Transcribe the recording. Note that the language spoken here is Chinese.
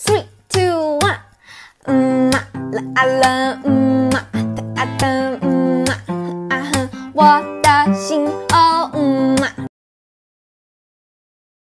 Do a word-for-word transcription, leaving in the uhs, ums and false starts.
three, two, one。嗯嘛啦啊啦，嗯嘛哒啊哒，嗯嘛啊哼，我的心哦。